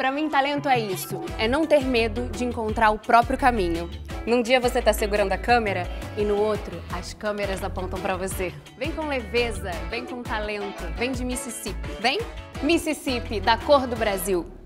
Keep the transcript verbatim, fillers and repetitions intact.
Pra mim, talento é isso, é não ter medo de encontrar o próprio caminho. Num dia você tá segurando a câmera e no outro as câmeras apontam pra você. Vem com leveza, vem com talento, vem de Mississippi, vem? Mississippi, da cor do Brasil.